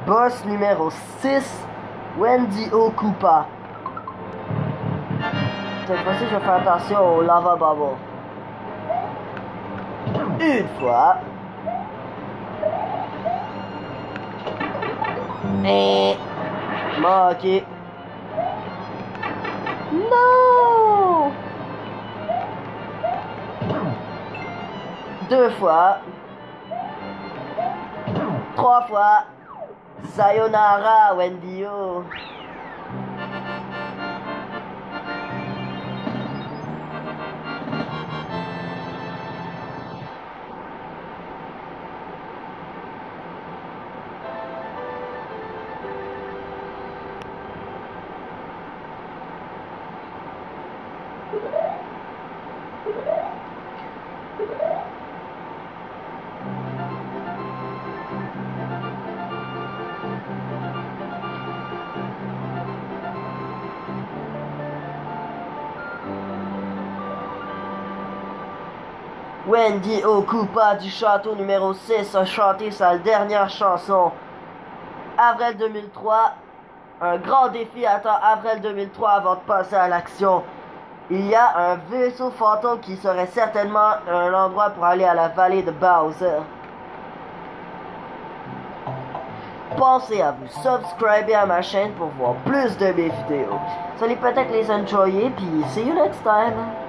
Boss numéro 6, Wendy O. Koopa. Cette fois-ci, je vais faire attention au lava bubble. Une fois. Et... manqué. Non! Deux fois. Trois fois. Sayonara, Wendy-o. Wendy O. Koopa du château numéro 6 a chanté sa dernière chanson. Avril 2003. Un grand défi attend Avril 2003 avant de passer à l'action. Il y a un vaisseau fantôme qui serait certainement un endroit pour aller à la vallée de Bowser. Pensez à vous subscriber à ma chaîne pour voir plus de mes vidéos. Vous allez peut-être les enjoyer, puis see you next time.